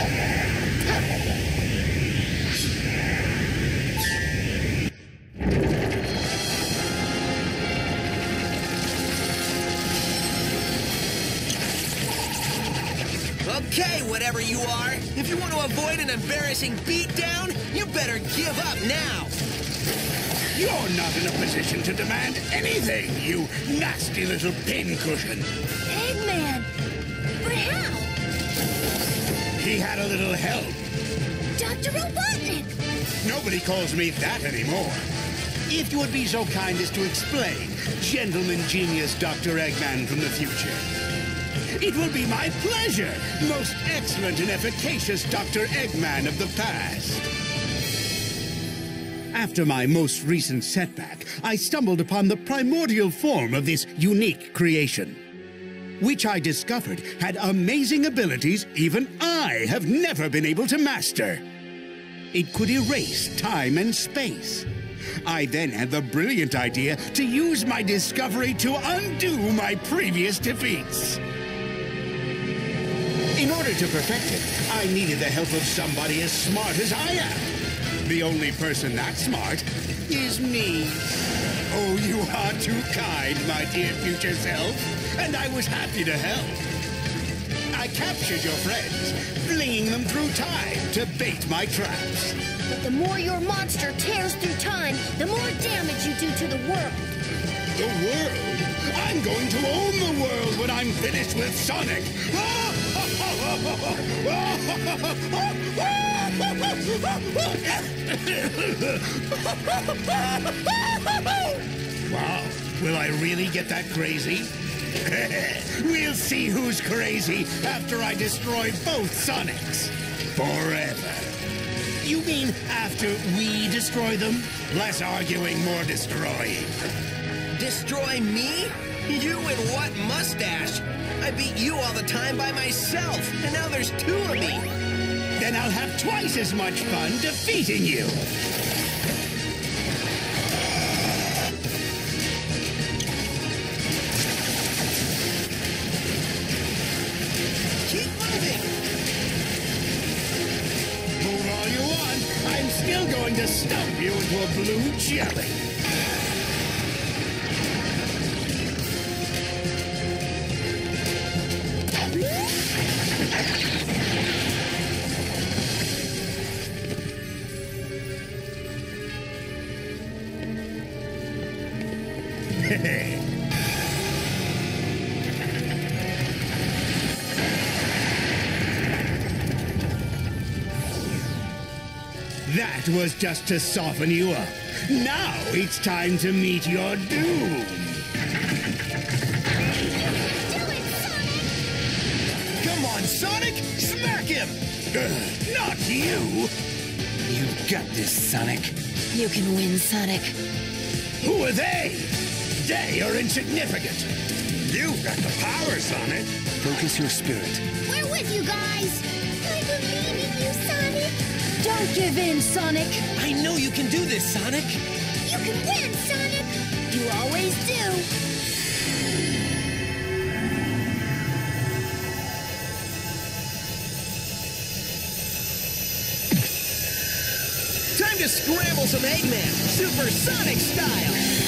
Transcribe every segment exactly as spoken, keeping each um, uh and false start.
Okay, whatever you are, if you want to avoid an embarrassing beatdown, you better give up now. You're not in a position to demand anything, you nasty little pincushion. Eggman! But how? He had a little help. Doctor Robotnik! Nobody calls me that anymore. If you would be so kind as to explain, gentleman genius Doctor Eggman from the future. It will be my pleasure, most excellent and efficacious Doctor Eggman of the past. After my most recent setback, I stumbled upon the primordial form of this unique creation, which I discovered had amazing abilities even I have never been able to master. It could erase time and space. I then had the brilliant idea to use my discovery to undo my previous defeats. In order to perfect it, I needed the help of somebody as smart as I am. The only person that smart is me. Oh, you are too kind, my dear future self, and I was happy to help. I captured your friends, flinging them through time to bait my traps. But the more your monster tears through time, the more damage you do to the world. The world? I'm going to own the world when I'm finished with Sonic! Wow, will I really get that crazy? We'll see who's crazy after I destroy both Sonics. Forever. You mean after we destroy them? Less arguing, more destroying. Destroy me? You and what mustache? I beat you all the time by myself, and now there's two of me. Then I'll have twice as much fun defeating you. Keep moving. Move all you want. I'm still going to stump you into a blue jelly. That was just to soften you up. Now it's time to meet your doom. Come on, Sonic! Smack him! Uh, not you! You've got this, Sonic. You can win, Sonic. Who are they? They are insignificant. You've got the power, Sonic. Focus your spirit. We're with you guys! I believe in you, Sonic! Don't give in, Sonic! I know you can do this, Sonic. You can win, Sonic! You always do! Time to scramble some Eggman, Super Sonic style!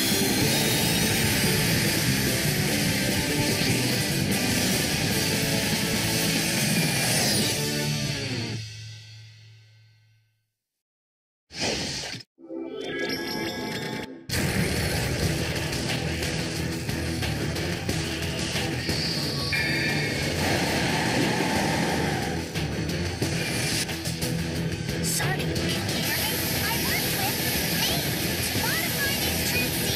Sonic, can you hear me? I worked with eight to modify these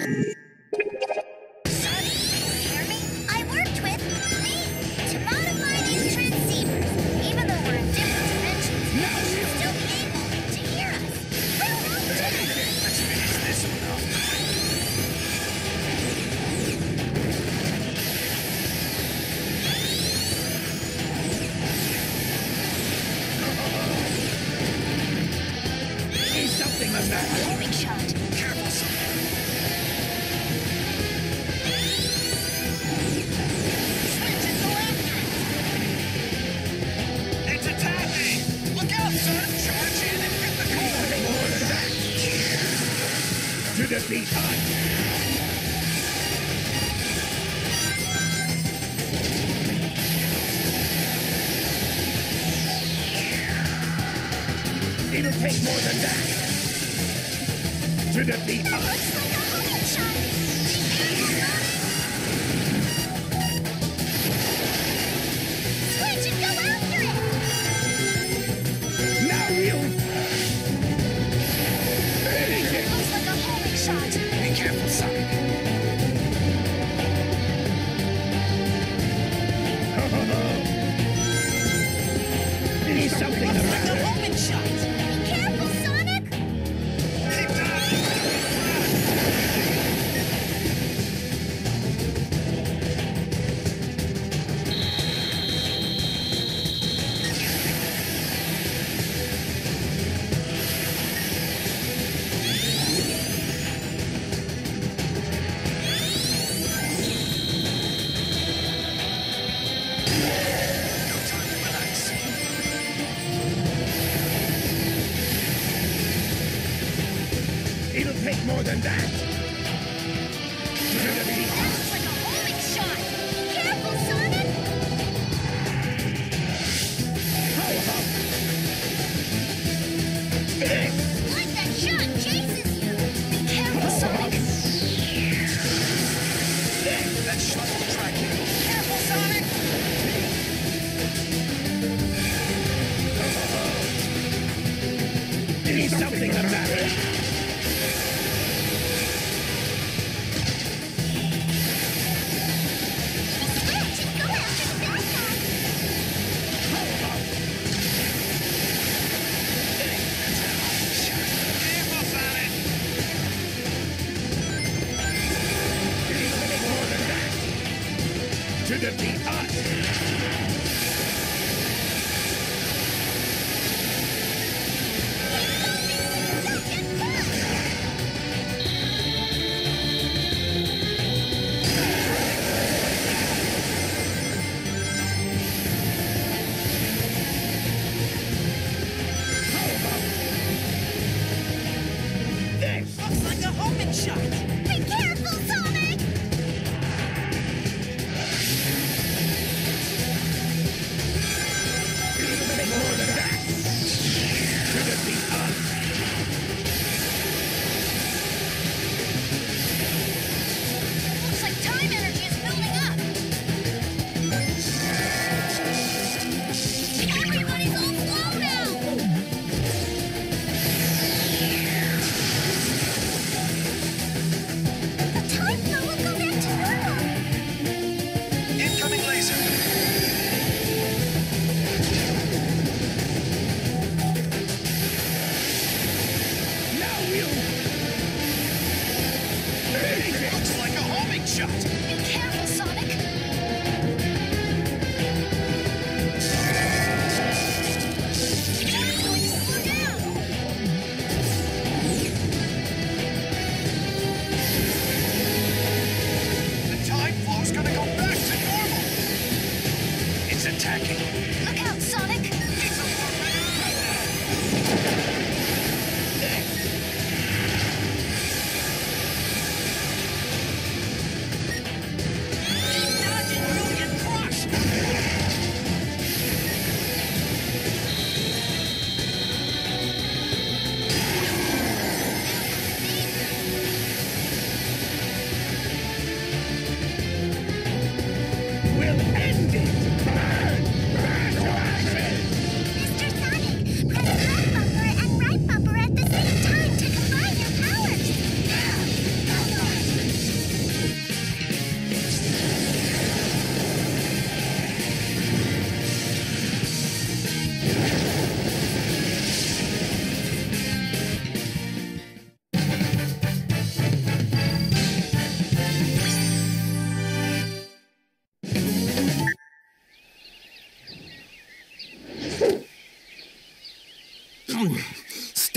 Sonny, you hear me? I worked with me to modify these transceivers. Even though we're in different dimensions, you should still be able to hear us. We'll help too. Let's finish this one off. Need something of that. Homing shot. Careful, son. Switch and go after it. It's attacking! Look out, son! Charge in and hit the core! More than that. To defeat us. It'll take more than that. To defeat us. Looks like a homing shot. Switch and go after it. Now we'll finish it. Looks like a homing shot. Be careful, Sonic. Need something of that. homing shot. Be careful, Sonic. Keep dodging! No time to relax. It'll take more than that. To defeat That looks like a homing shot. Be careful, Sonic. Like that shot chases you. Be careful, Sonic. That shot will track you. Careful, Sonic. Need something of that. Switch and go after the bad guy. Careful, Sonic! More than that. To defeat us. Don't get caught. This. Looks like a homing shot. Be careful, Sonic. It'll take more than that. To defeat us. Looks like time energy is building up. Everybody's all slow now. The time flow will go back to normal. Incoming laser! Now we'll finish it. Looks like a homing shot! Be careful, Sonic. Time's going to slow down. The time flow's gonna go back to normal! It's attacking! Look out, Sonic. It's a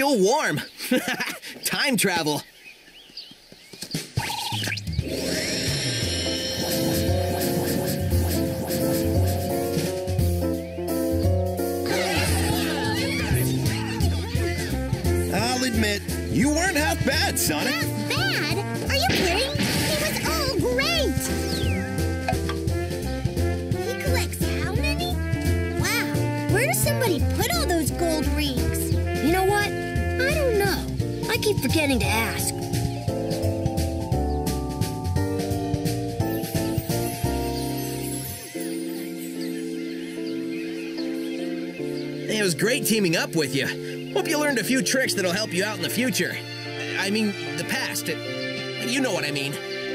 still warm. Time travel. I'll admit, you weren't half bad, Sonic. Half bad? Are you kidding? He was all great! He collects how many? Wow, where does somebody put all those gold rings? You know what? I don't know. I keep forgetting to ask. It was great teaming up with you. Hope you learned a few tricks that'll help you out in the future. I mean, the past. You know what I mean.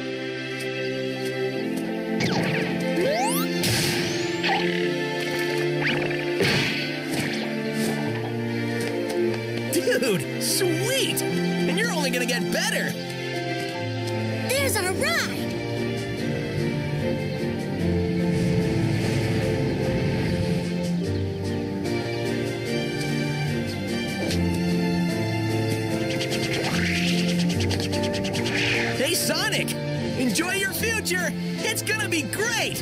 Dude, sweet! And you're only gonna get better! There's our ride! Hey, Sonic! Enjoy your future! It's gonna be great!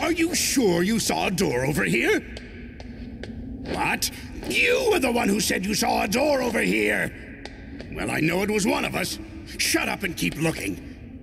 Are you sure you saw a door over here? What? You were the one who said you saw a door over here! Well, I know it was one of us. Shut up and keep looking.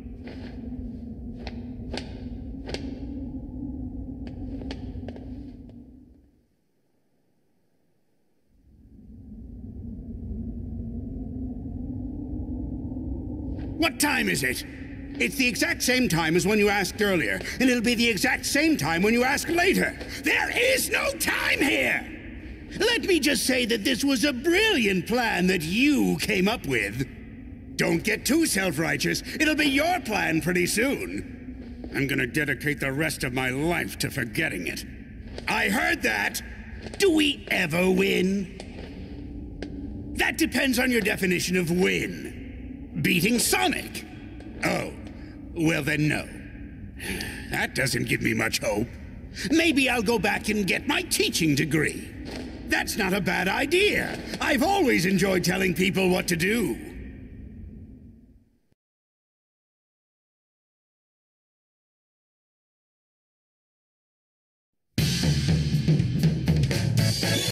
What time is it? It's the exact same time as when you asked earlier, and it'll be the exact same time when you ask later. There is no time here! Let me just say that this was a brilliant plan that you came up with. Don't get too self-righteous. It'll be your plan pretty soon. I'm gonna dedicate the rest of my life to forgetting it. I heard that! Do we ever win? That depends on your definition of win. Beating Sonic? Oh, well then no. That doesn't give me much hope. Maybe I'll go back and get my teaching degree. That's not a bad idea. I've always enjoyed telling people what to do.